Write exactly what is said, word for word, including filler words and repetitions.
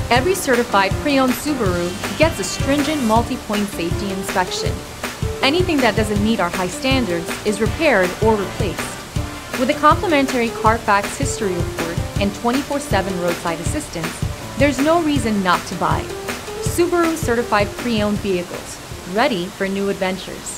Every certified pre-owned Subaru gets a stringent multi-point safety inspection. Anything that doesn't meet our high standards is repaired or replaced. With a complimentary Carfax history report and twenty-four seven roadside assistance, there's no reason not to buy. Subaru certified pre-owned vehicles, ready for new adventures.